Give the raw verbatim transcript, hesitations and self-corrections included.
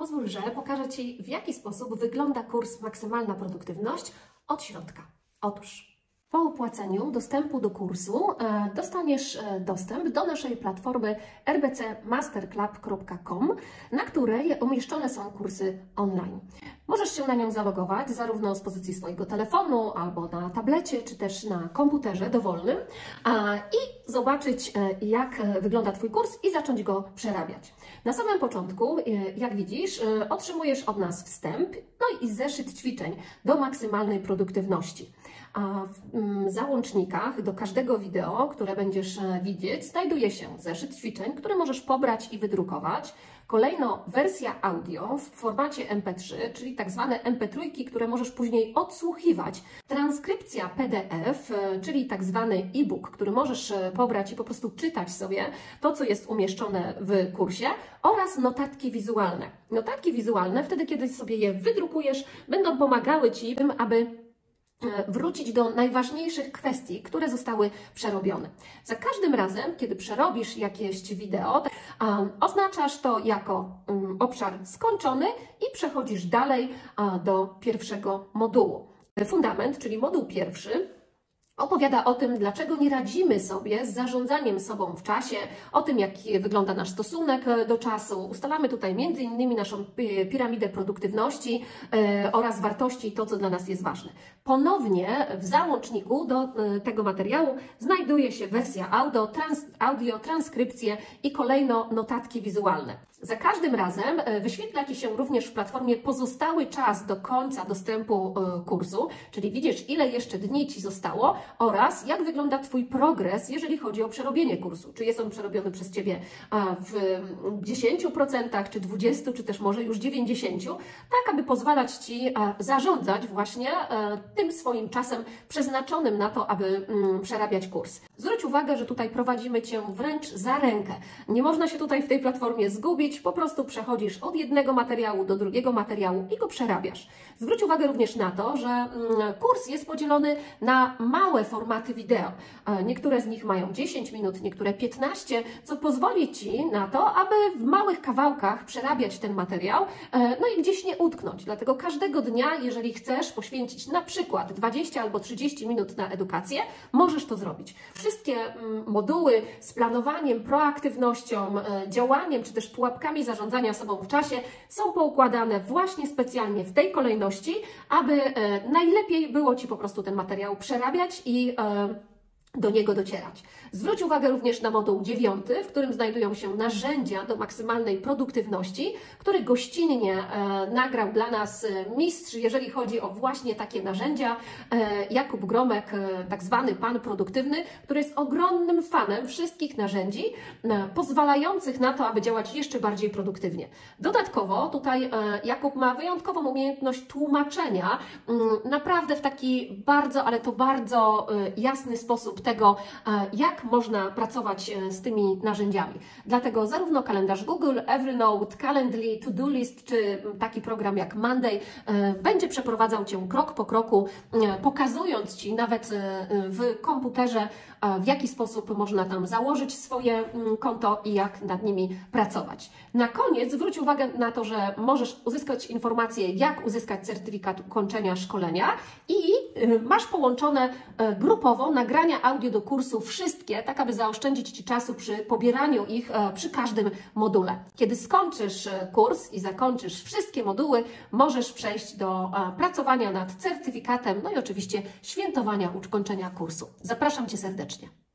Pozwól, że pokażę Ci, w jaki sposób wygląda kurs Maksymalna Produktywność od środka. Otóż po opłaceniu dostępu do kursu e, dostaniesz e, dostęp do naszej platformy r b c master club kropka com, na której umieszczone są kursy online. Możesz się na nią zalogować zarówno z pozycji swojego telefonu, albo na tablecie, czy też na komputerze dowolnym a, i zobaczyć, e, jak wygląda Twój kurs i zacząć go przerabiać. Na samym początku, e, jak widzisz, e, otrzymujesz od nas wstęp, no i zeszyt ćwiczeń do maksymalnej produktywności. A w załącznikach do każdego wideo, które będziesz widzieć, znajduje się zeszyt ćwiczeń, który możesz pobrać i wydrukować. Kolejno wersja audio w formacie M P trzy, czyli tak zwane M P trzy, które możesz później odsłuchiwać. Transkrypcja P D F, czyli tak zwany e-book, który możesz pobrać i po prostu czytać sobie to, co jest umieszczone w kursie, oraz notatki wizualne. Notatki wizualne, wtedy kiedy sobie je wydrukujesz, będą pomagały Ci w tym, aby wrócić do najważniejszych kwestii, które zostały przerobione. Za każdym razem, kiedy przerobisz jakieś wideo, um, oznaczasz to jako um, obszar skończony i przechodzisz dalej uh, do pierwszego modułu. Fundament, czyli moduł pierwszy, opowiada o tym, dlaczego nie radzimy sobie z zarządzaniem sobą w czasie, o tym, jak wygląda nasz stosunek do czasu. Ustalamy tutaj między innymi naszą piramidę produktywności e, oraz wartości, to, co dla nas jest ważne. Ponownie w załączniku do e, tego materiału znajduje się wersja audio, trans, audio, transkrypcje i kolejno notatki wizualne. Za każdym razem wyświetla Ci się również w platformie pozostały czas do końca dostępu kursu, czyli widzisz, ile jeszcze dni Ci zostało oraz jak wygląda Twój progres, jeżeli chodzi o przerobienie kursu. Czy jest on przerobiony przez Ciebie w dziesięciu procentach, czy dwudziestu procentach, czy też może już dziewięćdziesięciu procentach, tak aby pozwalać Ci zarządzać właśnie tym swoim czasem przeznaczonym na to, aby przerabiać kurs. Zwróć uwagę, że tutaj prowadzimy Cię wręcz za rękę. Nie można się tutaj w tej platformie zgubić, po prostu przechodzisz od jednego materiału do drugiego materiału i go przerabiasz. Zwróć uwagę również na to, że kurs jest podzielony na małe formaty wideo. Niektóre z nich mają dziesięć minut, niektóre piętnaście, co pozwoli Ci na to, aby w małych kawałkach przerabiać ten materiał, no i gdzieś nie utknąć. Dlatego każdego dnia, jeżeli chcesz poświęcić na przykład dwadzieścia albo trzydzieści minut na edukację, możesz to zrobić. Wszystkie moduły z planowaniem, proaktywnością, działaniem, czy też pułapkami zarządzania sobą w czasie są poukładane właśnie specjalnie w tej kolejności, aby najlepiej było Ci po prostu ten materiał przerabiać i do niego docierać. Zwróć uwagę również na moduł dziewiąty, w którym znajdują się narzędzia do maksymalnej produktywności, który gościnnie e, nagrał dla nas mistrz, jeżeli chodzi o właśnie takie narzędzia, e, Jakub Gromek, e, tak zwany pan produktywny, który jest ogromnym fanem wszystkich narzędzi e, pozwalających na to, aby działać jeszcze bardziej produktywnie. Dodatkowo tutaj e, Jakub ma wyjątkową umiejętność tłumaczenia m, naprawdę w taki bardzo, ale to bardzo e, jasny sposób tego, jak można pracować z tymi narzędziami. Dlatego zarówno kalendarz Google, Evernote, Calendly, To-Do List, czy taki program jak Monday będzie przeprowadzał Cię krok po kroku, pokazując Ci nawet w komputerze, w jaki sposób można tam założyć swoje konto i jak nad nimi pracować. Na koniec zwróć uwagę na to, że możesz uzyskać informacje, jak uzyskać certyfikat ukończenia szkolenia i masz połączone grupowo nagrania audio do kursu wszystkie, tak aby zaoszczędzić Ci czasu przy pobieraniu ich przy każdym module. Kiedy skończysz kurs i zakończysz wszystkie moduły, możesz przejść do pracowania nad certyfikatem, no i oczywiście świętowania ukończenia kursu. Zapraszam Cię serdecznie.